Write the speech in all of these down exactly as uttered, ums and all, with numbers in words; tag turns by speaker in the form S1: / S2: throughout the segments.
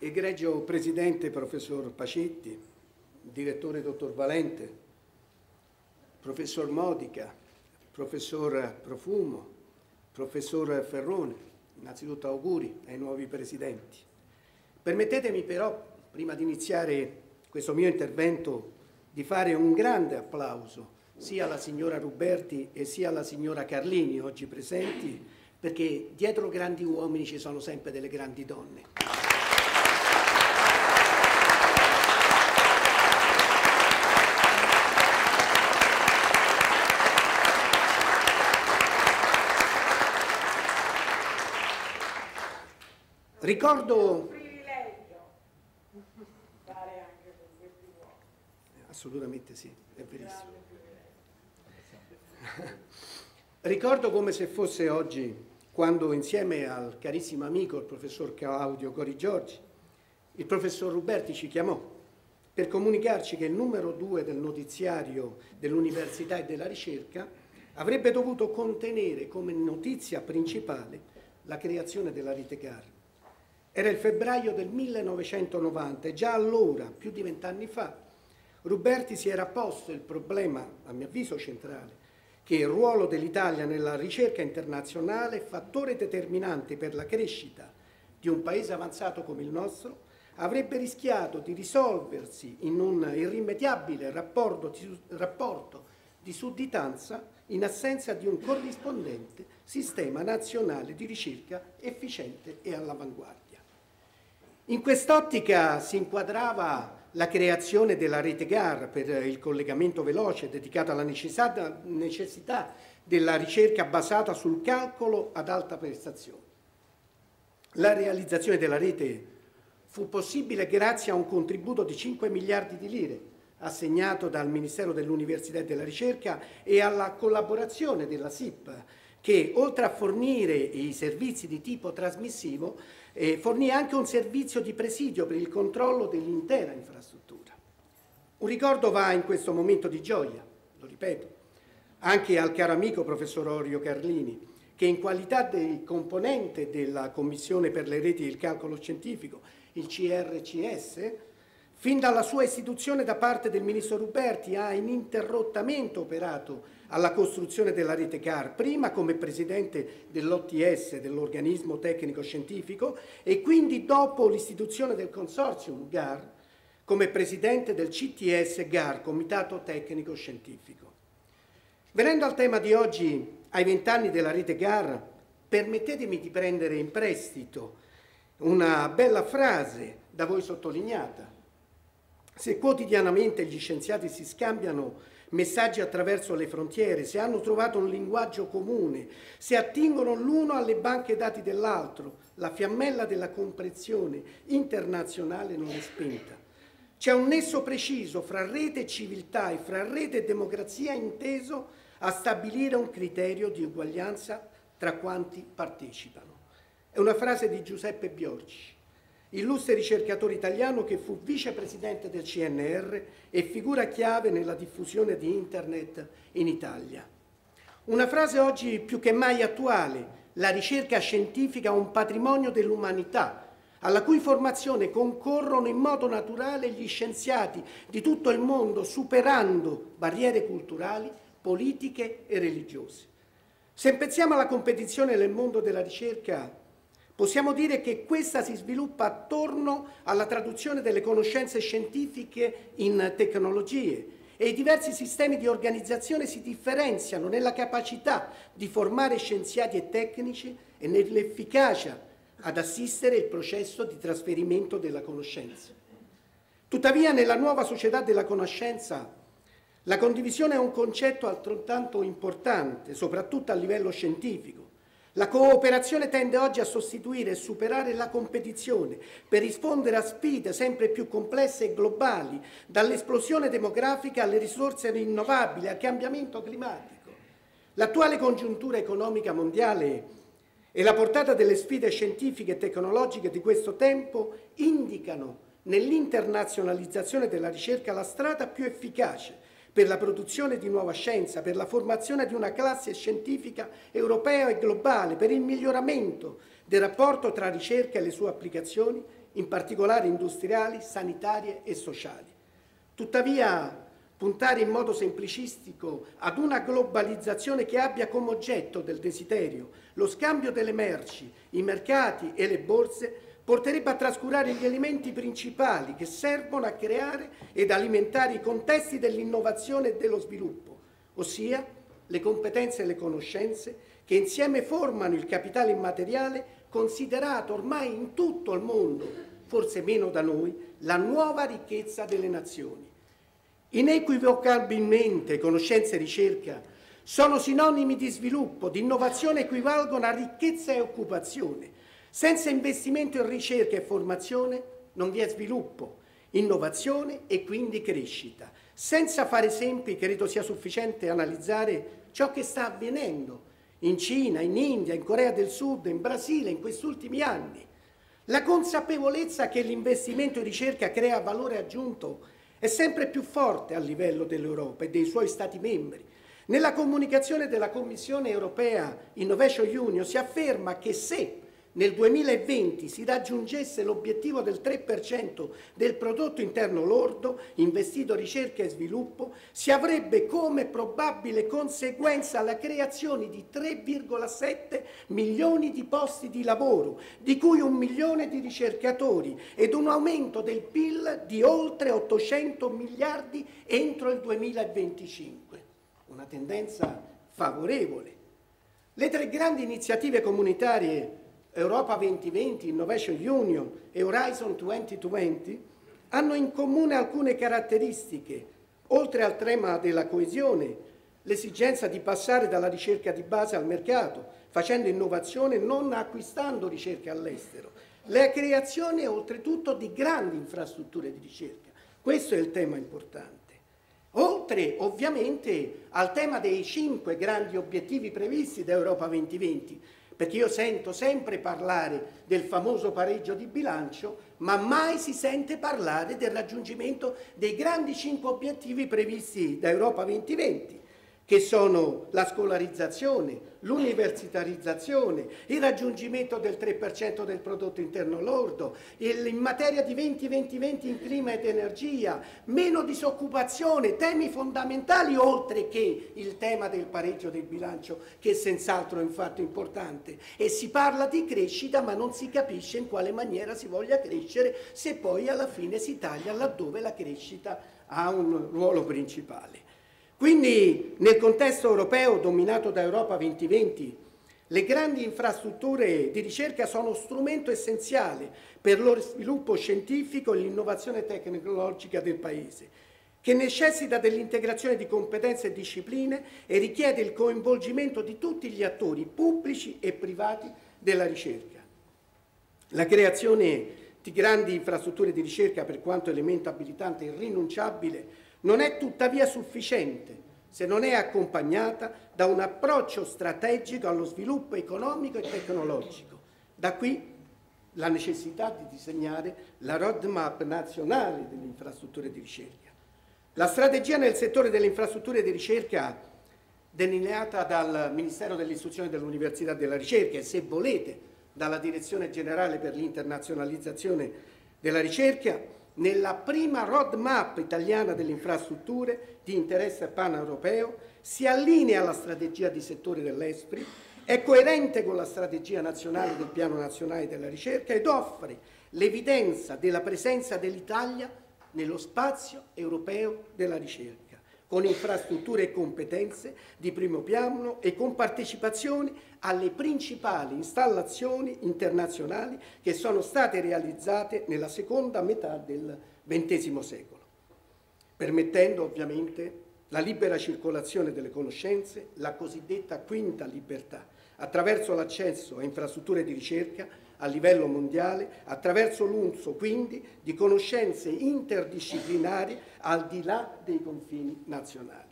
S1: Egregio Presidente, Professor Pacetti, Direttore Dottor Valente, Professor Modica, Professor Profumo, Professor Ferrone, innanzitutto auguri ai nuovi Presidenti. Permettetemi però, prima di iniziare questo mio intervento, di fare un grande applauso sia alla signora Ruberti e sia alla signora Carlini, oggi presenti, perché dietro grandi uomini ci sono sempre delle grandi donne. Ricordo... Assolutamente sì, è verissimo. Ricordo come se fosse oggi, quando insieme al carissimo amico, il professor Claudio Cori Giorgi, il professor Ruberti ci chiamò per comunicarci che il numero due del notiziario dell'Università e della Ricerca avrebbe dovuto contenere come notizia principale la creazione della Rete Gar. Era il febbraio del millenovecentonovanta e già allora, più di vent'anni fa, Ruberti si era posto il problema, a mio avviso centrale, che il ruolo dell'Italia nella ricerca internazionale, fattore determinante per la crescita di un paese avanzato come il nostro, avrebbe rischiato di risolversi in un irrimediabile rapporto di, rapporto di sudditanza in assenza di un corrispondente sistema nazionale di ricerca efficiente e all'avanguardia. In quest'ottica si inquadrava la creazione della Rete Gar per il collegamento veloce dedicato alla necessità, necessità della ricerca basata sul calcolo ad alta prestazione. La realizzazione della rete fu possibile grazie a un contributo di cinque miliardi di lire assegnato dal Ministero dell'Università e della Ricerca e alla collaborazione della S I P, che oltre a fornire i servizi di tipo trasmissivo eh, fornì anche un servizio di presidio per il controllo dell'intera infrastruttura. Un ricordo va in questo momento di gioia, lo ripeto, anche al caro amico professor Orio Carlini, che in qualità di componente della Commissione per le reti e il calcolo scientifico, il C R C S, fin dalla sua istituzione da parte del ministro Ruberti ha ininterrottamente operato alla costruzione della Rete Gar, prima come presidente dell'O T S, dell'organismo tecnico-scientifico, e quindi dopo l'istituzione del consortium Gar, come presidente del C T S Gar, Comitato Tecnico-Scientifico. Venendo al tema di oggi, ai vent'anni della Rete Gar, permettetemi di prendere in prestito una bella frase da voi sottolineata. Se quotidianamente gli scienziati si scambiano messaggi attraverso le frontiere, se hanno trovato un linguaggio comune, se attingono l'uno alle banche dati dell'altro, la fiammella della comprensione internazionale non è spenta. C'è un nesso preciso fra rete e civiltà e fra rete e democrazia inteso a stabilire un criterio di uguaglianza tra quanti partecipano. È una frase di Giuseppe Biorci, illustre ricercatore italiano che fu vicepresidente del C N R e figura chiave nella diffusione di Internet in Italia. Una frase oggi più che mai attuale: la ricerca scientifica è un patrimonio dell'umanità, alla cui formazione concorrono in modo naturale gli scienziati di tutto il mondo, superando barriere culturali, politiche e religiose. Se pensiamo alla competizione nel mondo della ricerca, possiamo dire che questa si sviluppa attorno alla traduzione delle conoscenze scientifiche in tecnologie e i diversi sistemi di organizzazione si differenziano nella capacità di formare scienziati e tecnici e nell'efficacia ad assistere il processo di trasferimento della conoscenza. Tuttavia, nella nuova società della conoscenza, la condivisione è un concetto altrettanto importante, soprattutto a livello scientifico. La cooperazione tende oggi a sostituire e superare la competizione per rispondere a sfide sempre più complesse e globali, dall'esplosione demografica alle risorse rinnovabili, al cambiamento climatico. L'attuale congiuntura economica mondiale e la portata delle sfide scientifiche e tecnologiche di questo tempo indicano nell'internazionalizzazione della ricerca la strada più efficace per la produzione di nuova scienza, per la formazione di una classe scientifica europea e globale, per il miglioramento del rapporto tra ricerca e le sue applicazioni in particolare industriali, sanitarie e sociali. Tuttavia, puntare in modo semplicistico ad una globalizzazione che abbia come oggetto del desiderio lo scambio delle merci, i mercati e le borse porterebbe a trascurare gli elementi principali che servono a creare ed alimentare i contesti dell'innovazione e dello sviluppo, ossia le competenze e le conoscenze che insieme formano il capitale immateriale considerato ormai in tutto il mondo, forse meno da noi, la nuova ricchezza delle nazioni. Inequivocabilmente conoscenza e ricerca sono sinonimi di sviluppo, di innovazione, equivalgono a ricchezza e occupazione. Senza investimento in ricerca e formazione non vi è sviluppo, innovazione e quindi crescita. Senza fare esempi, credo sia sufficiente analizzare ciò che sta avvenendo in Cina, in India, in Corea del Sud, in Brasile in questi ultimi anni. La consapevolezza che l'investimento in ricerca crea valore aggiunto è sempre più forte a livello dell'Europa e dei suoi Stati membri. Nella comunicazione della Commissione europea Innovation Union si afferma che se nel duemilaventi si raggiungesse l'obiettivo del tre per cento del prodotto interno lordo investito in ricerca e sviluppo, si avrebbe come probabile conseguenza la creazione di tre virgola sette milioni di posti di lavoro, di cui un milione di ricercatori, ed un aumento del P I L di oltre ottocento miliardi entro il duemilaventicinque. Una tendenza favorevole. Le tre grandi iniziative comunitarie Europa duemilaventi, Innovation Union e Horizon duemilaventi hanno in comune alcune caratteristiche, oltre al tema della coesione, l'esigenza di passare dalla ricerca di base al mercato, facendo innovazione non acquistando ricerche all'estero, la creazione oltretutto di grandi infrastrutture di ricerca. Questo è il tema importante. Oltre ovviamente al tema dei cinque grandi obiettivi previsti da Europa duemilaventi, perché io sento sempre parlare del famoso pareggio di bilancio, ma mai si sente parlare del raggiungimento dei grandi cinque obiettivi previsti da Europa duemilaventi, che sono la scolarizzazione, l'universitarizzazione, il raggiungimento del tre per cento del prodotto interno lordo, il, in materia di venti venti venti in clima ed energia, meno disoccupazione, temi fondamentali, oltre che il tema del pareggio del bilancio, che senz'altro è un fatto importante. E si parla di crescita, ma non si capisce in quale maniera si voglia crescere, se poi alla fine si taglia laddove la crescita ha un ruolo principale. Quindi nel contesto europeo dominato da Europa duemilaventi, le grandi infrastrutture di ricerca sono strumento essenziale per lo sviluppo scientifico e l'innovazione tecnologica del Paese, che necessita dell'integrazione di competenze e discipline e richiede il coinvolgimento di tutti gli attori pubblici e privati della ricerca. La creazione di grandi infrastrutture di ricerca, per quanto elemento abilitante irrinunciabile, non è tuttavia sufficiente se non è accompagnata da un approccio strategico allo sviluppo economico e tecnologico. Da qui la necessità di disegnare la roadmap nazionale delle infrastrutture di ricerca. La strategia nel settore delle infrastrutture di ricerca delineata dal Ministero dell'Istruzione, dell'Università e della Ricerca e, se volete, dalla Direzione Generale per l'Internazionalizzazione della Ricerca, nella prima roadmap italiana delle infrastrutture di interesse paneuropeo, si allinea alla strategia di settore dell'ESPRI, è coerente con la strategia nazionale del Piano Nazionale della Ricerca ed offre l'evidenza della presenza dell'Italia nello spazio europeo della ricerca, con infrastrutture e competenze di primo piano e con partecipazioni alle principali installazioni internazionali che sono state realizzate nella seconda metà del ventesimo secolo, permettendo ovviamente la libera circolazione delle conoscenze, la cosiddetta quinta libertà, attraverso l'accesso a infrastrutture di ricerca a livello mondiale, attraverso l'uso quindi di conoscenze interdisciplinari al di là dei confini nazionali.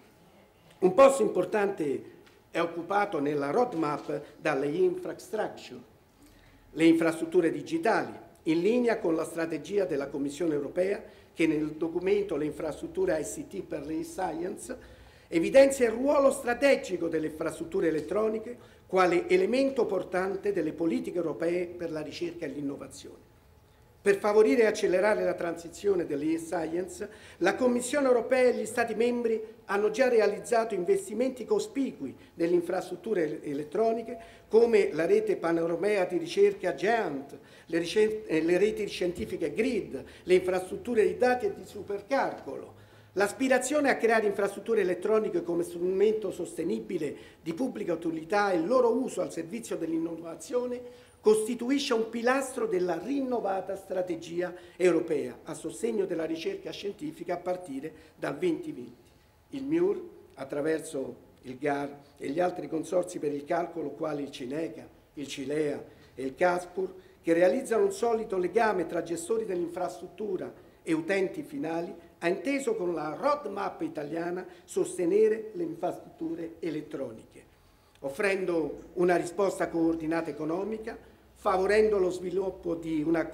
S1: Un posto importante è occupato nella roadmap dalle infrastructure, le infrastrutture digitali, in linea con la strategia della Commissione europea che nel documento Le infrastrutture I C T per l'e-science evidenzia il ruolo strategico delle infrastrutture elettroniche quale elemento portante delle politiche europee per la ricerca e l'innovazione. Per favorire e accelerare la transizione dell'e-science, la Commissione europea e gli Stati membri hanno già realizzato investimenti cospicui nelle infrastrutture elettroniche come la rete paneuropea di ricerca GEANT, le, le reti scientifiche GRID, le infrastrutture di dati e di supercalcolo. L'aspirazione a creare infrastrutture elettroniche come strumento sostenibile di pubblica utilità e il loro uso al servizio dell'innovazione costituisce un pilastro della rinnovata strategia europea a sostegno della ricerca scientifica a partire dal duemilaventi. Il M I U R, attraverso il G A R e gli altri consorzi per il calcolo quali il CINECA, il CILEA e il CASPUR, che realizzano un solido legame tra gestori dell'infrastruttura e utenti finali, ha inteso con la roadmap italiana sostenere le infrastrutture elettroniche, offrendo una risposta coordinata economica, favorendo lo sviluppo di una,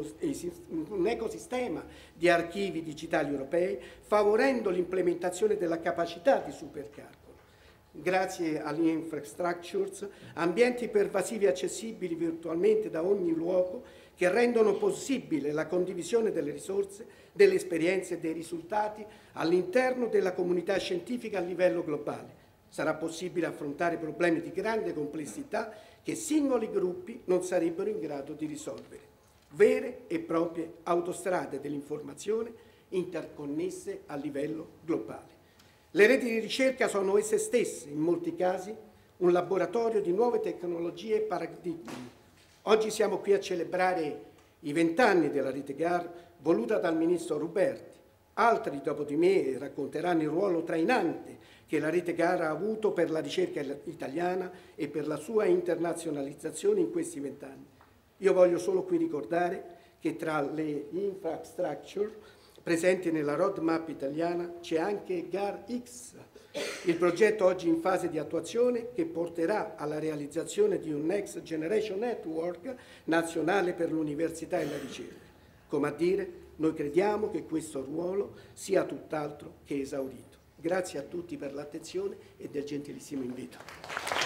S1: un ecosistema di archivi digitali europei, favorendo l'implementazione della capacità di supercalcolo. Grazie alle infrastructures, ambienti pervasivi e accessibili virtualmente da ogni luogo che rendono possibile la condivisione delle risorse, delle esperienze e dei risultati all'interno della comunità scientifica a livello globale. Sarà possibile affrontare problemi di grande complessità che singoli gruppi non sarebbero in grado di risolvere. Vere e proprie autostrade dell'informazione interconnesse a livello globale. Le reti di ricerca sono esse stesse, in molti casi, un laboratorio di nuove tecnologie e paradigmi. Oggi siamo qui a celebrare i vent'anni della rete G A R voluta dal ministro Ruberti. Altri dopo di me racconteranno il ruolo trainante che la rete G A R ha avuto per la ricerca italiana e per la sua internazionalizzazione in questi vent'anni. Io voglio solo qui ricordare che tra le infrastructure presenti nella roadmap italiana c'è anche G A R X, il progetto oggi in fase di attuazione che porterà alla realizzazione di un Next Generation Network nazionale per l'università e la ricerca. Come a dire, noi crediamo che questo ruolo sia tutt'altro che esaurito. Grazie a tutti per l'attenzione e del gentilissimo invito.